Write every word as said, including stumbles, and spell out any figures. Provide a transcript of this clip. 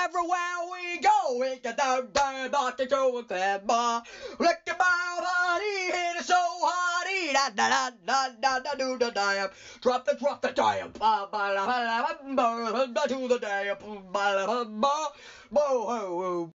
Everywhere we go, we get down, down, down, to go with that bar. Look at my body, hit it so hard, da da da da da do the diam. Drop the, drop the diam, ba ba la ba la ba ba to the diam, ba la ba ba, bo ho ho.